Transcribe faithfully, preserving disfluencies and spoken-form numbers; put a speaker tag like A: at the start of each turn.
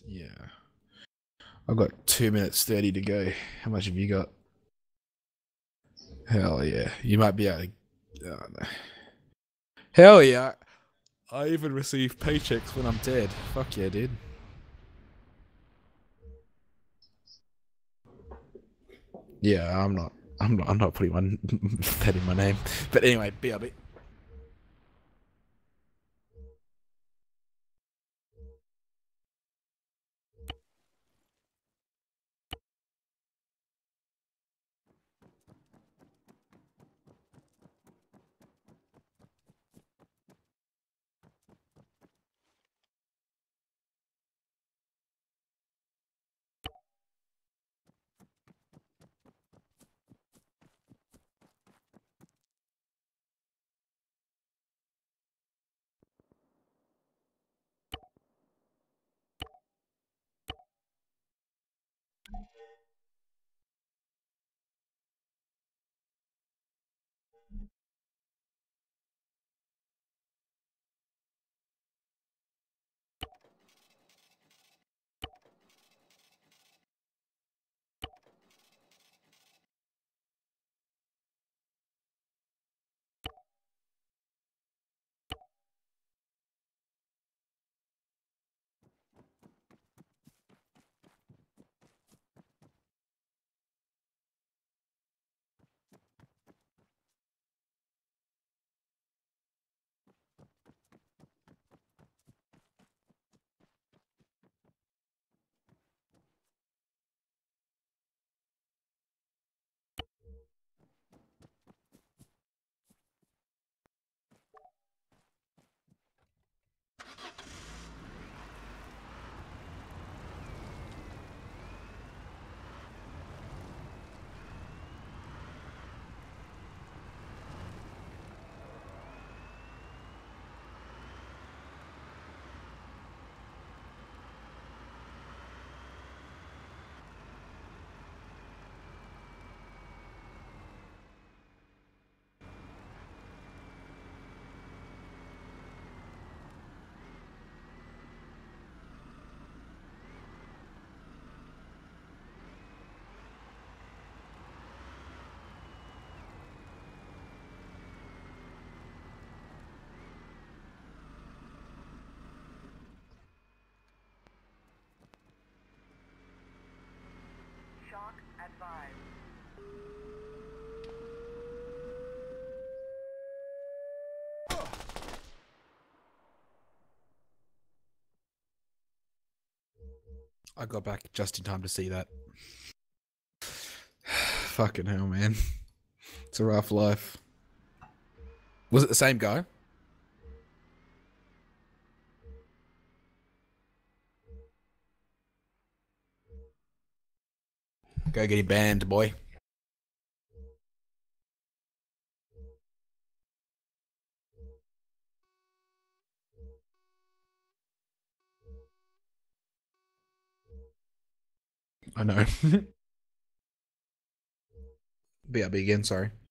A: Yeah. I've got two minutes thirty to go. How much have you got? Hell yeah. You might be able to. Oh, no. Hell yeah. I even receive paychecks when I'm dead. Fuck yeah, dude. Yeah, I'm not. I'm not. I'm not putting one that in my name. But anyway, B R B.
B: Shock advised.
A: I got back just in time to see that. Fucking hell, man. It's a rough life. Was it the same guy? Go get him banned, boy. I know. B R B again, sorry.